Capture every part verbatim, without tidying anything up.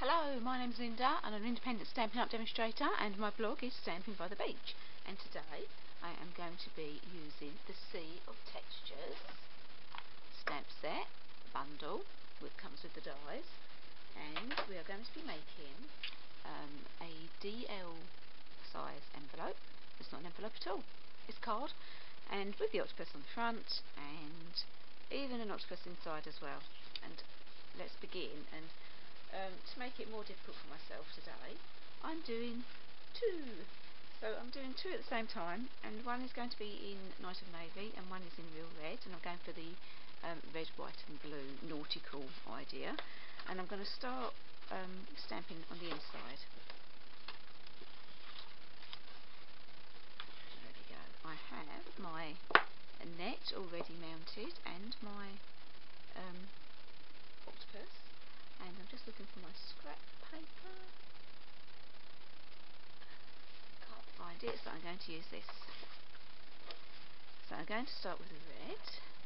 Hello, my name's Linda and I'm an independent Stampin' Up demonstrator, and my blog is Stamping by the Beach. And today I am going to be using the Sea of Textures stamp set bundle, which comes with the dies, and we are going to be making um, a D L size envelope. It's not an envelope at all, it's card, and with the octopus on the front and even an octopus inside as well. And let's begin. And Um, to make it more difficult for myself today, I'm doing two. So I'm doing two at the same time, and one is going to be in Night of Navy and one is in Real Red, and I'm going for the um, red, white and blue nautical idea. And I'm going to start um, stamping on the inside. There we go. I have my net already mounted and my um, octopus. And I'm just looking for my scrap paper. Can't find it, so I'm going to use this. So I'm going to start with the red.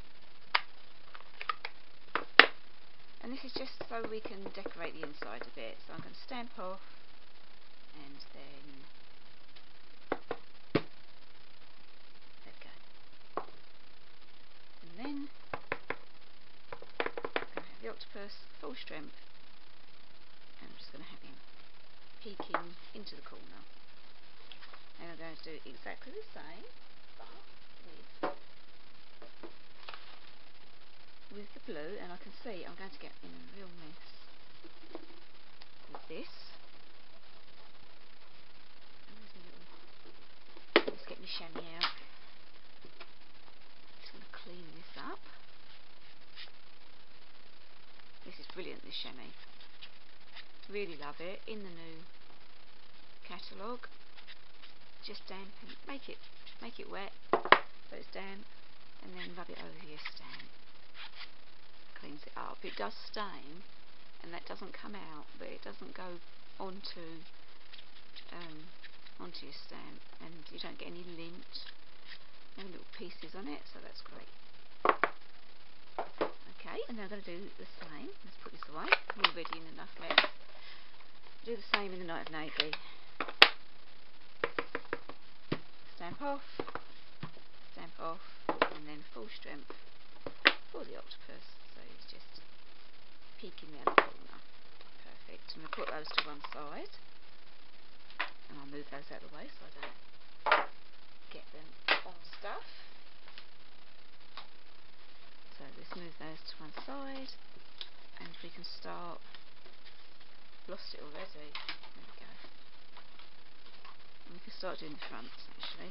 And this is just so we can decorate the inside a bit. So I'm going to stamp off and then there we go. And then I'm going to have the octopus full strength. And I'm just going to have him peeking into the corner. And I'm going to do exactly the same, but with, with the blue. And I can see I'm going to get in a real mess with this. And there's my little, let's get my chamois out. Just going to clean this up. This is brilliant, this chamois. Really love it. In the new catalogue, just damp and make it make it wet so it's damp, and then rub it over your stamp. Cleans it up. It does stain, and that doesn't come out, but it doesn't go onto um, onto your stamp, and you don't get any lint, no little pieces on it. So that's great. Okay, and now I'm going to do the same. Let's put this away. I'm already in enough mess. Do the same in the Night of Navy. Stamp off, stamp off, and then full strength for the octopus. So he's just peeking there in the corner. Perfect. I'm going to put those to one side, and I'll move those out of the way so I don't get them on stuff. So let's move those to one side, and we can start. Lost it already. There we go. And we can start doing the fronts actually.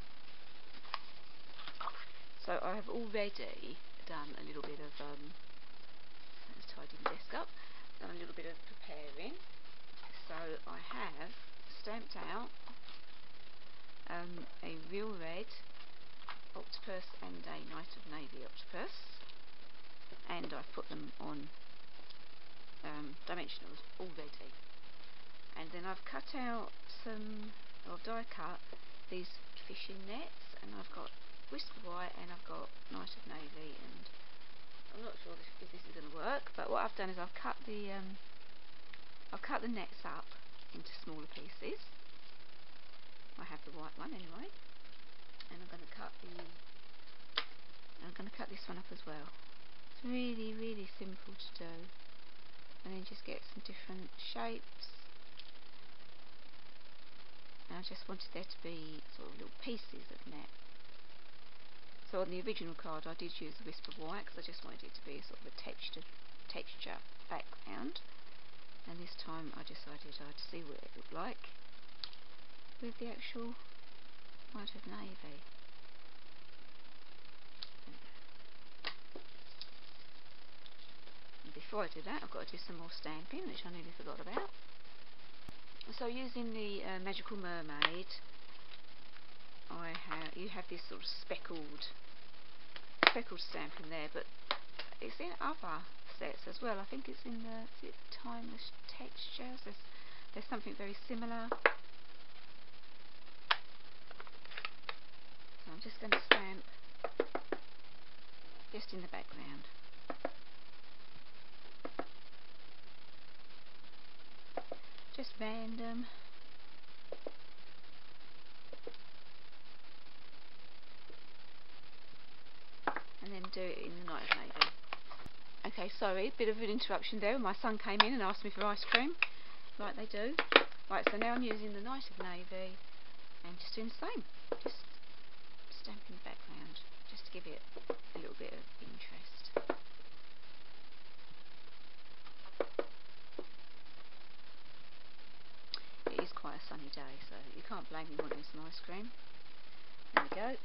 So I have already done a little bit of um let's tidy the desk up. Done a little bit of preparing. So I have stamped out um, a Real Red octopus and a Night of Navy octopus, and I've put them on Um, dimensionals already. And then I've cut out some, or die cut these fishing nets, and I've got Whisper White and I've got Night of Navy, and I'm not sure if, if this is going to work, but what I've done is I've cut the um, I've cut the nets up into smaller pieces. I have the white one anyway, and I'm going to cut the I'm going to cut this one up as well. It's really really simple to do. And then just get some different shapes. And I just wanted there to be sort of little pieces of net. So on the original card I did use the Whisper White because I just wanted it to be sort of a texture, texture background. And this time I decided I'd see what it looked like with the actual Night of Navy. Before I do that, I've got to do some more stamping, which I nearly forgot about. So using the uh, Magical Mermaid, I have you have this sort of speckled speckled stamp in there, but it's in other sets as well. I think it's in the is it Timeless Textures. There's there's something very similar. So I'm just going to stamp just in the background. just random. And then do it in the Night of Navy. Okay, sorry, bit of an interruption there. My son came in and asked me for ice cream, like they do. Right, so now I'm using the Night of Navy and just doing the same. Just stamping the background, just to give it a little bit of interest. It is quite a sunny day, so you can't blame me wanting some ice cream. There we go.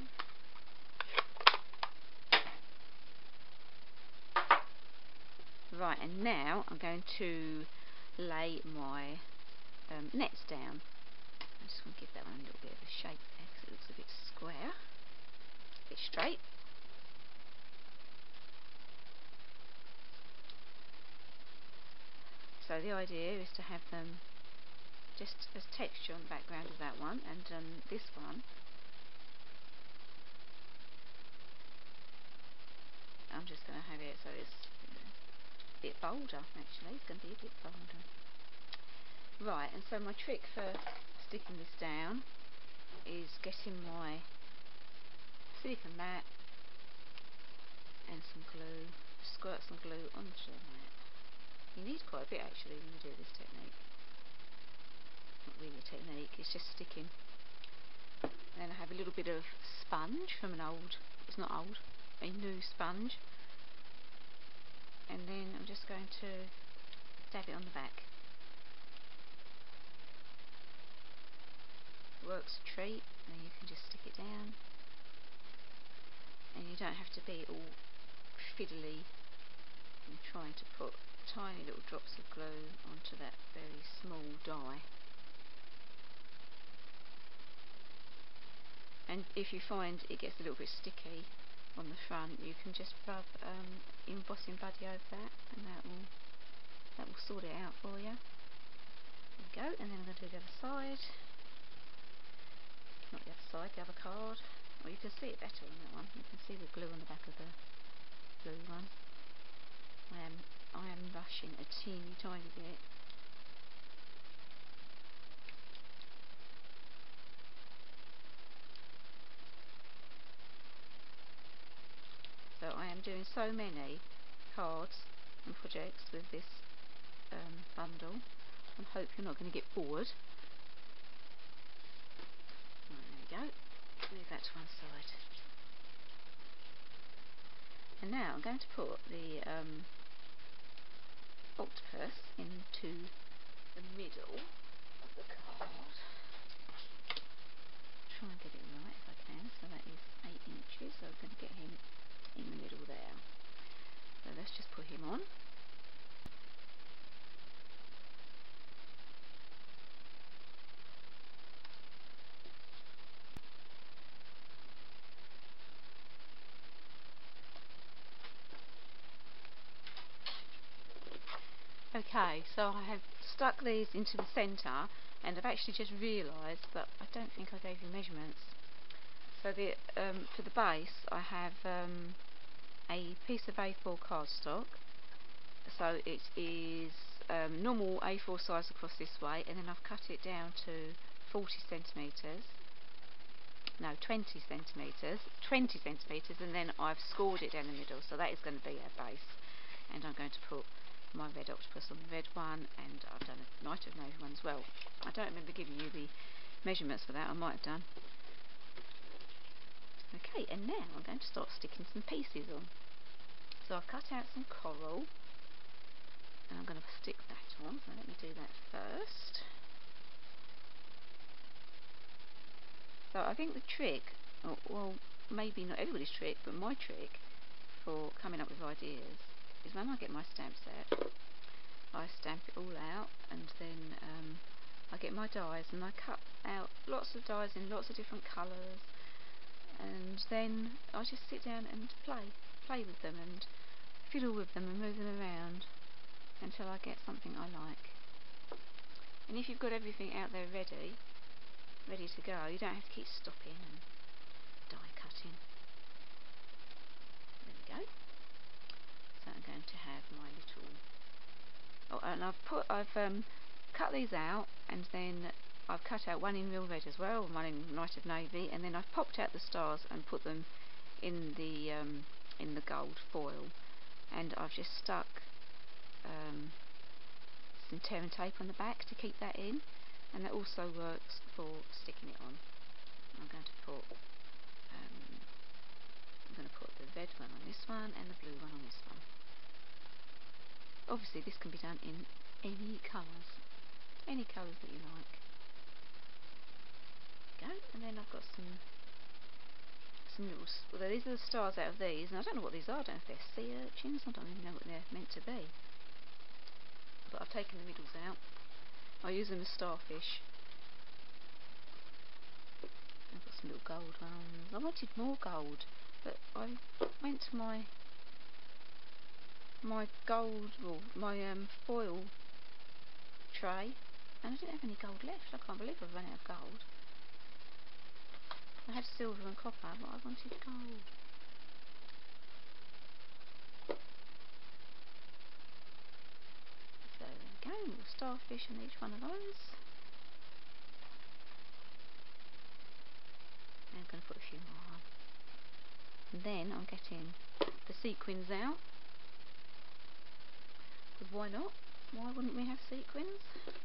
Right, and now I'm going to lay my um, nets down. I just want to give that one a little bit of a shape there because it looks a bit square, a bit straight. So the idea is to have them just as texture on the background of that one, and um, this one I'm just going to have it so it's you know, a bit bolder. Actually, it's going to be a bit bolder. Right, and so my trick for sticking this down is getting my silicone mat and some glue, squirt some glue onto the mat. You need quite a bit actually when you do this technique. Not really a technique, it's just sticking. And then I have a little bit of sponge from an old, it's not old, a new sponge. And then I'm just going to dab it on the back. Works a treat, then you can just stick it down. And you don't have to be all fiddly and trying to put tiny little drops of glue onto that very small die. And if you find it gets a little bit sticky on the front, you can just rub um, embossing buddy over that, and that will that will sort it out for you. There we go, and then I'm going to do the other side. Not the other side, the other card. Well, you can see it better on that one. You can see the glue on the back of the blue one. I am I am rushing a teeny tiny bit. So I am doing so many cards and projects with this um, bundle. I hope you're not going to get bored. Right, there we go. Leave that to one side. And now I'm going to put the um, octopus into the middle of the card. Try and get it right if I can. So that is eight inches. So I'm going to get him in the middle there. So let's just put him on. Okay, so I have stuck these into the centre, and I've actually just realised that I don't think I gave you measurements. So the um, for the base I have um, a piece of A four cardstock, so it is um, normal A four size across this way, and then I've cut it down to forty centimetres, no twenty centimetres, twenty centimetres, and then I've scored it down the middle, so that is going to be our base. And I'm going to put my red octopus on the red one, and I've done a Night of Navy one as well. I don't remember giving you the measurements for that, I might have done. Okay, and now I'm going to start sticking some pieces on. So I've cut out some coral, and I'm going to stick that on, so let me do that first. So I think the trick, or, well maybe not everybody's trick, but my trick for coming up with ideas is when I get my stamp set, I stamp it all out, and then um, I get my dies and I cut out lots of dies in lots of different colours, and then I just sit down and play, play with them and fiddle with them and move them around until I get something I like. And if you've got everything out there ready, ready to go, you don't have to keep stopping and die cutting. There we go. So I'm going to have my little, oh, and I've put, I've um, cut these out, and then I've cut out one in real red as well, and one in Night of Navy, and then I've popped out the stars and put them in the um, in the gold foil, and I've just stuck um, some tear and tape on the back to keep that in, and that also works for sticking it on. I'm going to put um, I'm going to put the red one on this one and the blue one on this one. Obviously this can be done in any colours, any colours that you like. Go, and then I've got some some little, well, these are the stars out of these, and I don't know what these are. I don't know if they're sea urchins, I don't even know what they're meant to be, but I've taken the middles out. I use them as starfish. I've got some little gold ones. I wanted more gold, but I went to my my gold, well, my um, foil tray, and I didn't have any gold left. I can't believe I've run out of gold. I had silver and copper, but I wanted gold. So there we go, little starfish in each one of those. And I'm going to put a few more on. And then I'm getting the sequins out. Because why not? Why wouldn't we have sequins?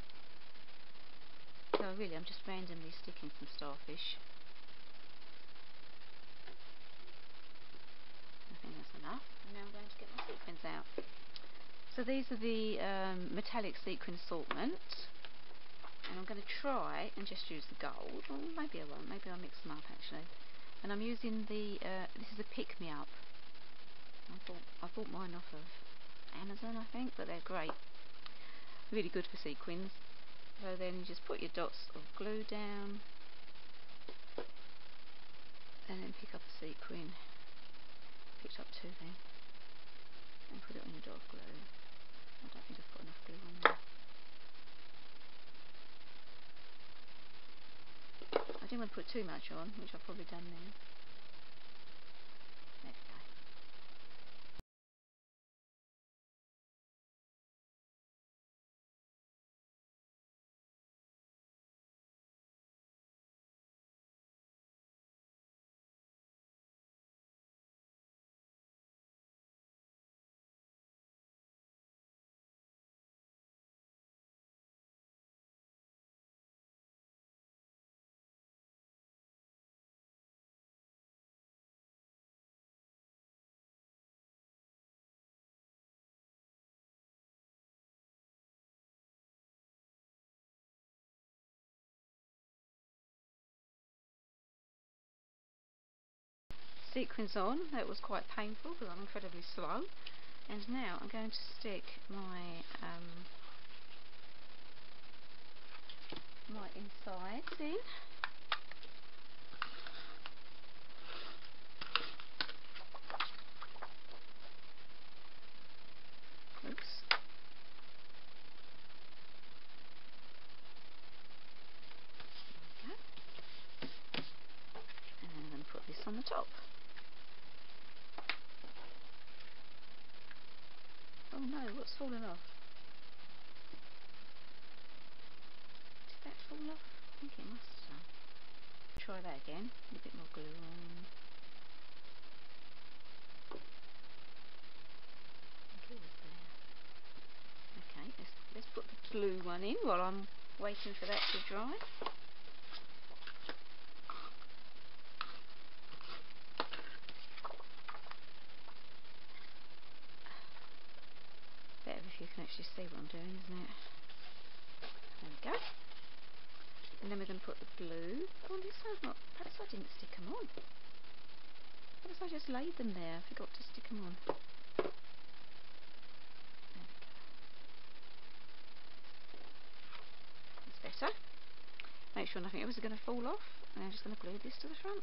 So really I'm just randomly sticking some starfish. I think that's enough. And now I'm going to get my sequins out. So these are the um, metallic sequin assortment. And I'm going to try and just use the gold. Or maybe I won't. Maybe I'll mix them up actually. And I'm using the, uh, this is a Pick Me Up. I bought, I bought mine off of Amazon, I think, but they're great. Really good for sequins. So then you just put your dots of glue down, and then pick up a sequin. Picked up two then, and put it on your dot of glue. I don't think I've got enough glue on there. I didn't want to put too much on, which I've probably done then. There we go. Sequins on. That was quite painful because I'm incredibly slow. And now I'm going to stick my um, my insides in. Oops. There we go. And then I'm going to put this on the top. Oh no, what's fallen off? Did that fall off? I think it must have done. Try that again. A little bit more glue on. I think it was there. Okay, let's let's put the blue one in while I'm waiting for that to dry. Better if you can actually see what I'm doing, isn't it? There we go. And then we're going to put the blue. Oh, this one's not. Perhaps I didn't stick them on. Perhaps I just laid them there. I forgot to stick them on. There we go. That's better. Make sure nothing else is going to fall off. And I'm just going to glue this to the front.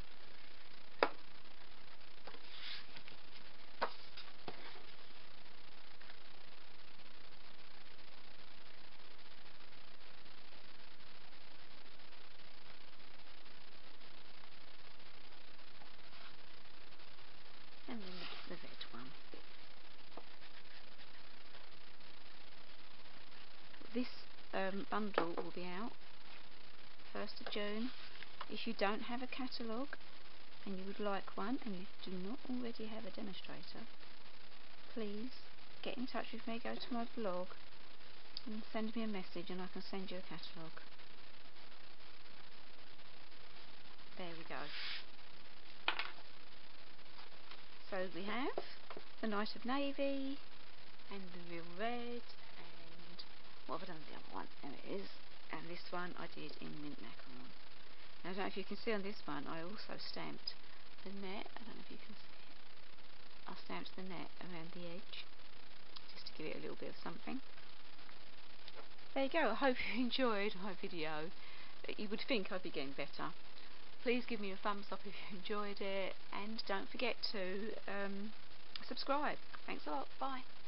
And then the red one. This um, bundle will be out first of June. If you don't have a catalogue and you would like one and you do not already have a demonstrator, please get in touch with me, go to my blog and send me a message and I can send you a catalogue. There we go. So we have the Night of Navy and the Real Red, and what have I done with the other one? There it is. And this one I did in mint macaron. Now I don't know if you can see on this one, I also stamped the net. I don't know if you can see it. I stamped the net around the edge just to give it a little bit of something. There you go. I hope you enjoyed my video. You would think I'd be getting better. Please give me a thumbs up if you enjoyed it, and don't forget to um, subscribe. Thanks a lot. Bye.